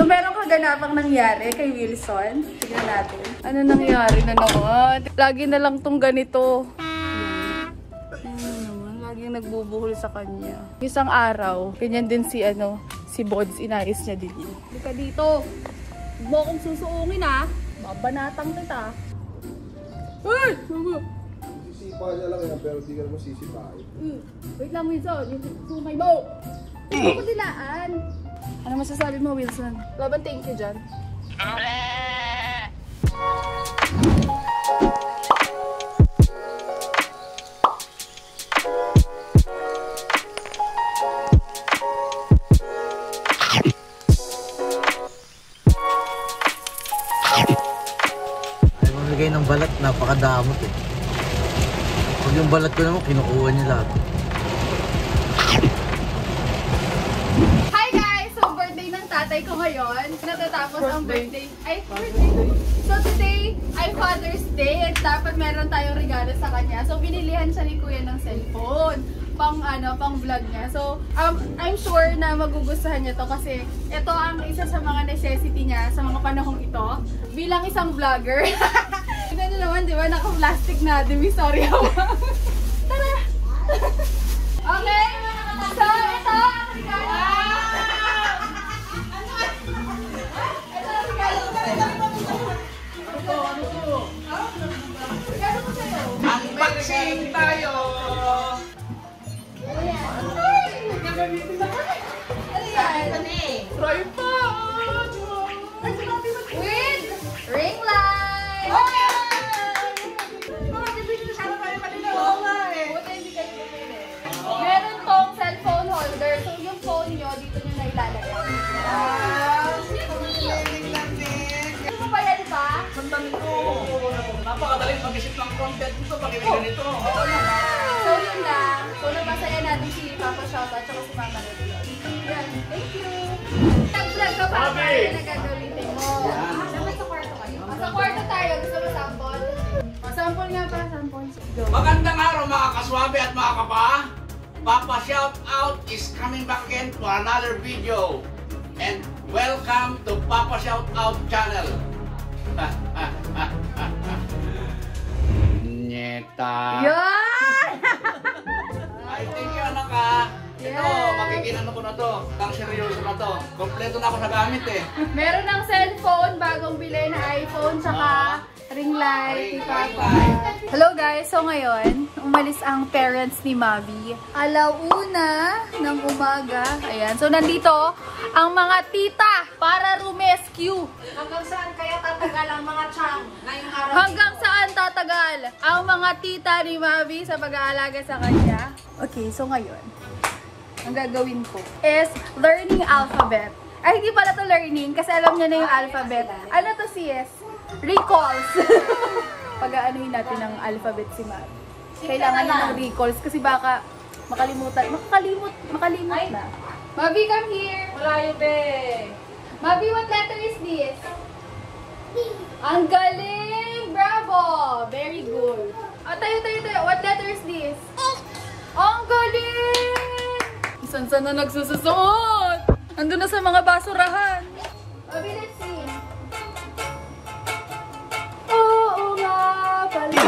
So, merong kaganapang nangyari kay Wilson. Tignan natin. Ano nangyari na naman? Lagi na lang tong ganito. Laging nagbubuhol sa kanya. Isang araw, ganyan din si si Bods, inayos niya din yun. Halika dito. Huwag mo akong susuungin ha. Mabanatang kita. Ay! Sisipa niya lang yan, pero di ka naman sisipain. Wait lang, Wilson. Yung sumay mo. Hindi ko dilaan. Ano masasabi mo, Wilson? Laban, thank you dyan. Ay, mamigay ng balat, napakadamot eh. Pag yung balat ko naman, kinukuha niya lahat. Hi guys! So, birthday ng tatay ko ngayon. Natatapos ang birthday. So, today ay Father's Day at dapat meron tayong regalo sa kanya. So, binilihan siya ni Kuya ng cellphone. Pang vlog niya. So, I'm sure na magugustuhan niya to kasi ito ang isa sa mga necessity niya sa mga panahong ito. Bilang isang vlogger. Tignan niyo naman, di ba? Naka-plastic na. Divisory ako. Tara! Okay! So, ito ang regalo. Ito ang regalo ko. Regalo ko sa'yo. Unboxing tayo! Ano yan? Ano yan? Tripod! With ring light! Meron tong cellphone holder. So, yung phone nyo, dito nyo na ilalagay. Ano ba yan ba? Sandali ko! Napakadaling mag-isip ng content dito pag ganito. So, yun lang. So, nabasaya natin si Papa Shop at saka si Mama Lolo. Yan. Thank you! Nag-vlog ka pa para na gagawin mo. Dapat sa kwarto kayo. Sa kwarto tayo. Gusto mo sample? Sample nga pa. Sample. Go. Magandang araw mga kaswabe at mga kapa. Papa Shout Out is coming back again for another video. And welcome to Papa Shout Out channel. Nyeta. Yan! Ay, thank you anak ha. Ito, Yes. magiging ano ko na to. Tang seryoso na to. Kompleto na ako sa gamit eh. Meron ng cellphone, bagong bili na iPhone, tsaka ring light. Ring light. Hello guys! So ngayon, umalis ang parents ni Mavi. Alauna ng umaga. Ayan. So nandito ang mga tita para rumescue. Hanggang saan kaya tatagal ang mga chang ngayong araw? Hanggang saan tatagal ang mga tita ni Mavi sa pag-aalaga sa kanya? Okay, so ngayon, ang gagawin ko is learning alphabet. Ay, hindi pala to learning kasi alam niya na yung alphabet. Ano to sis? Recalls. Pag-aanuhin natin ng alphabet si Mavi. Kailangan niya ng recalls kasi baka makalimutan. Makalimot na. Mavi, come here. Malayo be. Mavi, what letter is this? Ang galing! Bravo! Very good. Oh, tayo. What letter is this? Ang galing! Saan na nagsususuot? Andun na sa mga basurahan. Mavi, let's see. Oo nga pala.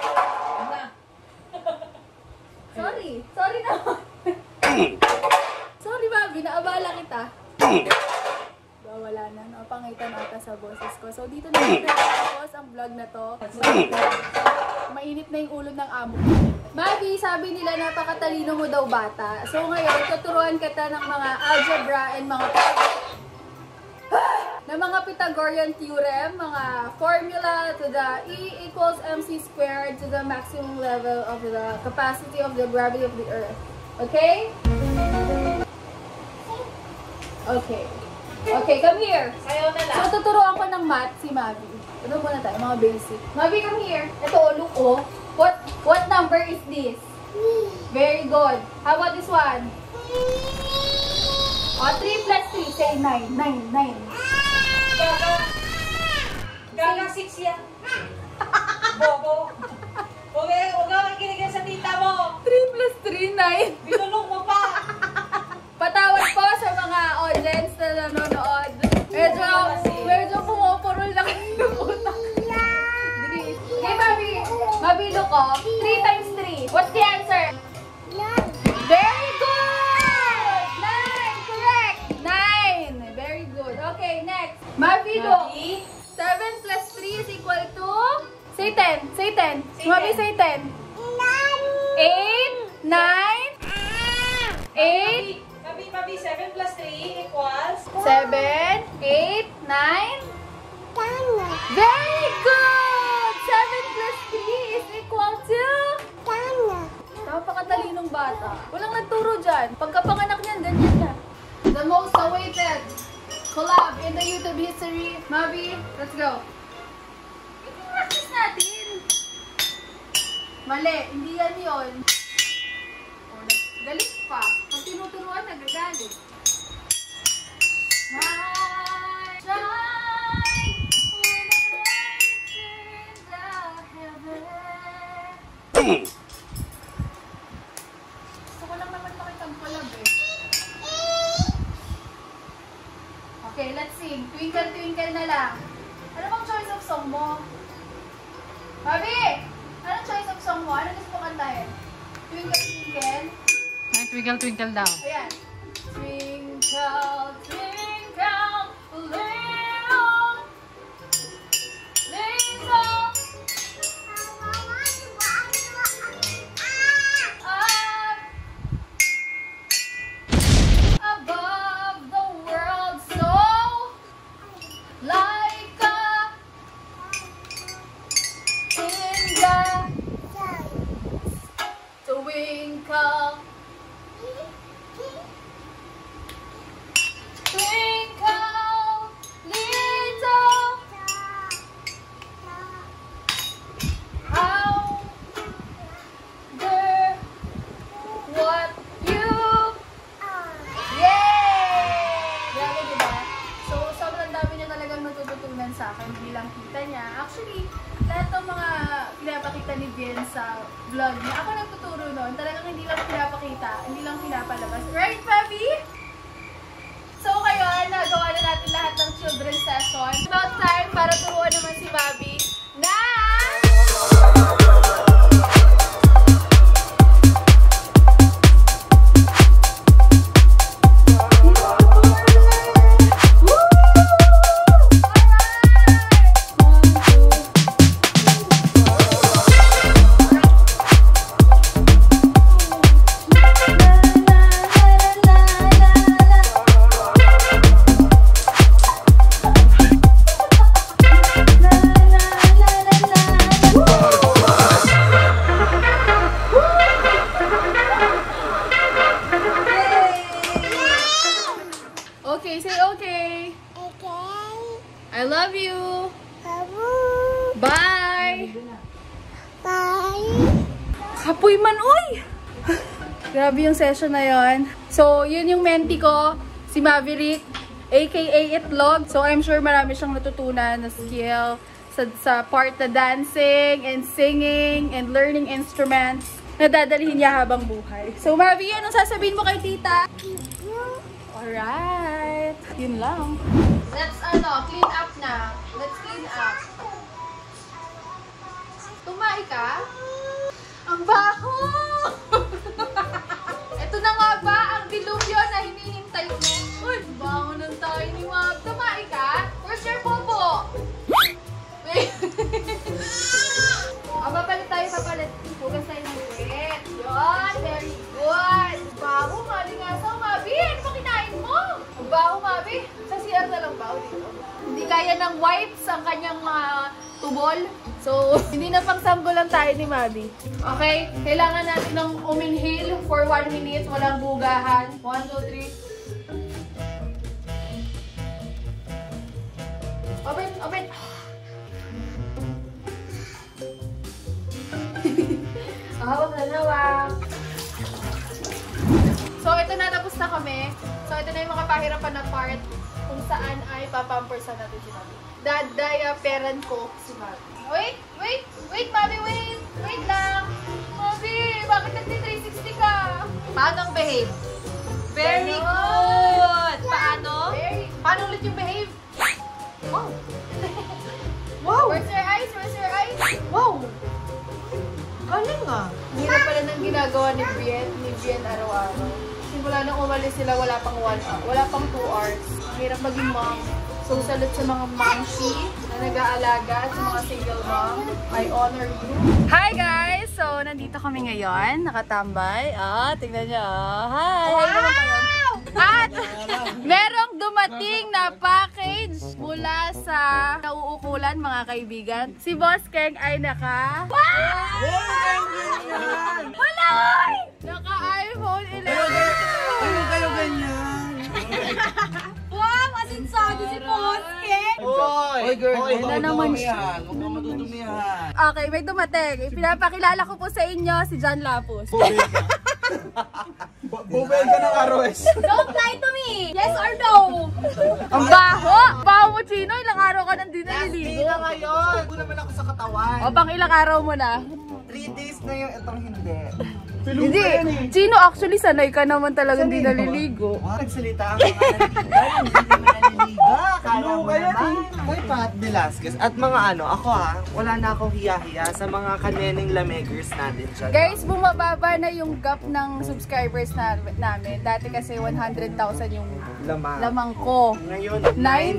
Sorry naman. Sorry, Mavi. Naabala kita. Wala na. Napangitan ata sa boses ko. So, dito na tapos ang vlog na to. Mainit na yung ulo ng amo. Mavi, sabi nila napakatalino mo daw bata. So, ngayon, tuturuan kita ng mga algebra and mga Pythagorean theorem, mga formula to the E equals mc squared to the maximum level of the capacity of the gravity of the earth. Okay? Okay, come here. Sayaw na lang. So, tuturuan ko ng math si Mavi. Ito muna tayo, mga basic. Mavi, come here. Ito, look, oh. What number is this? Very good. How about this one? 3 plus 3, say 9. 9. Gaga 6 yan. Bobo. Huwag ka makikinig sa tita mo. 3 plus 3, 9. Binulong mo pa. Patawad po sa mga audience na nanonood. Okay, next. Mavi, look. Mavi. 7 plus 3 is equal to... Say 10. Say 10. Say Mavi, 10. say 10. 8, 9, 8, Mabi, 7 plus 3 equals? 7, 8, 9. Very good! 7 plus 3 is equal to... Napakatalinong bata. Walang nagturo dyan. Pagkapanganak niyan, ganyan na. The most awaited collab in the YouTube history. Mavi, let's go. I-practice natin. Mali, hindi yan yun. Oh, galit pa. Pag tinuturuan, nagagalit. Shine, shine, when the lights in the heaven. Gusto ko lang naman makitang collab eh. Okay, let's sing. Twinkle, twinkle na lang. Ano bang choice of song mo? Mavi! Anong choice of song mo? Ano gusto mo kantahin? Twinkle, twinkle? Ay, twinkle, twinkle daw. Ayan. Twinkle, twinkle, little, little, up above the world, so like a twinkle, twinkle, little, how there, what you, yay! Grabe, diba? So, sobrang dami niya talagang natututunan sa akin bilang kita niya. Actually, lahat ng mga pinapakita ni Bien sa vlog niya, ako nagtuturo noon. Talagang hindi lang pinapakita, hindi lang pinapalabas. Right, Fabi? So, ngayon, nagawa na natin lahat ng children's session. It's about time para turuan naman si Fabi na... Okay, say okay. I love you. Bye. Kapoy man, uy! Grabe yung session na yon. So, yun yung mentee ko, si Maverick, aka Itlog. So, I'm sure marami siyang natutunan na skill sa part na dancing and singing and learning instruments na dadalhin niya habang buhay. So, Mavi, anong sasabihin mo kay tita? Alright. Yun lang. Let's, clean up na. Let's clean up. Tumae ka? Ang baho! Ito na nga ba ang dilubyo na hinihintay mo? Uy, bango ng tayo ni Mab. Tumae ka? Where's your bobo? Wait. Papalit tayo, papalit. Hugas tayo ng wet. Yun, very good. Baho, malingasaw, Mabi. Ano ba kinain mo? Ang baho, Mabi. Sa CR na lang baho dito. Hindi kaya ng wipes ang kanyang tubol. So, hindi na pang sambo lang tayo ni Mabi. Okay? Kailangan natin ng uminhale for 1 minute. Walang bugahan. 1, 2, 3. Open, open. Hawak na hawak. So, ito na. Tapos na kami. So, ito na yung mga pahirapan na part kung saan ay papampersan natin si Mabi. Dadayaperan ko si Mabi. Wait, wait, wait, Mabi, wait. Wait lang. Mabi, bakit nagti-360 ka? Paano ang behave? Very good! Paano? Paano ulit yung behave? Wow. Wow! Where's your eyes? Where's your eyes? Wow! Galing ah! Hirap pala ng ginagawa ni Bien araw-araw. Simula nang umalis sila, wala pang 2 hours. Hirap maging mom. So, salute sa mga momshi na nag-aalaga at sa mga single mom. I honor you. Hi guys! So, nandito kami ngayon. Nakatambay. Tingnan niyo. Hi! Wow! At merong dumating na package mula sa nauukulan mga kaibigan. Si Boss Keng ay naka... Wow! Wala! Naka-iPhone 11. Kayo ganyan. Wow! Asinsado si Poske! Hoy, girl. Wala naman siya. Huwag ka matutumihan. Okay, may dumating. Pinapakilala ko po sa inyo si John Lapus. Bubel ka ng ROS. Don't lie to me! Yes or no? Ang baho! Baho mo, Chino. Ilang araw ka nang di naliligo. ngayon. Hindi naman ako sa katawan. O, pang ilang araw mo na? 3 days na yung itong hindi. Hindi. Chino, actually, sanay ka naman talagang di naliligo. Nagsalita ang mga naliliga. Hindi naman naliliga. Kala mo naman. Hoy, Pat Velasquez. At mga ako wala na akong hiya-hiya sa mga kaneneng lamegers natin dyan. Guys, bumababa na yung gap ng subscribers namin. Dati kasi 100,000 yung lamang ko. Ngayon,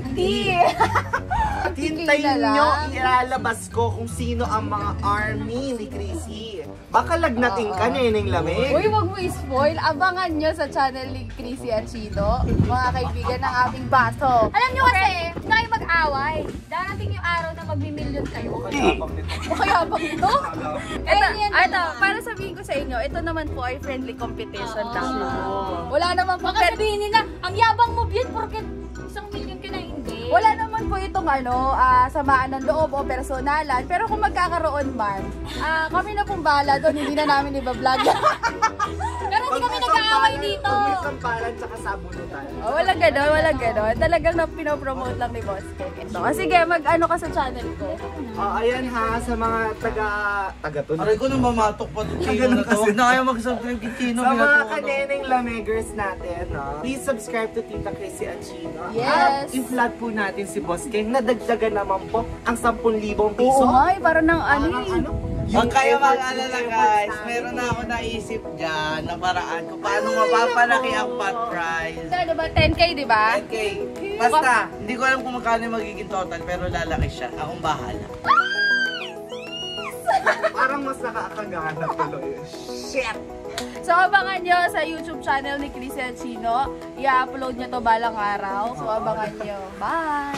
90! Hintayin nyo, ilalabas ko kung sino ang mga army ni Chrissy. Baka lagnating ka, neneng lamig. Uy, wag mo i-spoil. Abangan nyo sa channel ni Chrissy at Chino, mga kaibigan ng aming baso. Alam nyo kasi, hindi kayo mag-away. Darating yung araw na magmi-million kayo. O kaya bang ito? Ito, para sabihin ko sa inyo, ito naman po ay friendly competition lang. Wala naman po. Baka sabihin nila, ang yabang mo yun porket 1 million ka na hindi. Wala naman po itong samaan ng loob o personalan. Pero kung magkakaroon man, kami na pong bahala doon. Hindi na namin iba-vlog. Pero hindi kami nag-aaway dito. Pag may sampalan tsaka sabunutan. Walang gano'n, walang gano'n. Talagang pinopromote lang ni Boss Ken ito. Sige, mag-ano ka sa channel ko. Ayan ha, sa mga taga-tunog. Aray ko nang mamatok pa ito Chino na to. Huwag na kayo mag-subscribe kay Chino. Sa mga kaneneng lamegers natin, please subscribe to Tita Chrissy at Chino. Yes. At i-vlog po natin si Boss King. Nadagdagan naman po ang 10,000 piso. Oo nga, parang ng ano eh. Huwag kayo mag-alala guys. Meron na ako naisip dyan na paraan kung paano mapapalaki ang pot prize. Ano ba? 10K, di ba? 10K. Basta, hindi ko alam kung magkano yung magiging total pero lalaki siya. Akong bahala. Parang mas nakakagana tuloy. Shit! So, abangan nyo sa YouTube channel ni Chrissy at Chino. I-upload nyo to balang araw. So, abangan nyo. Bye!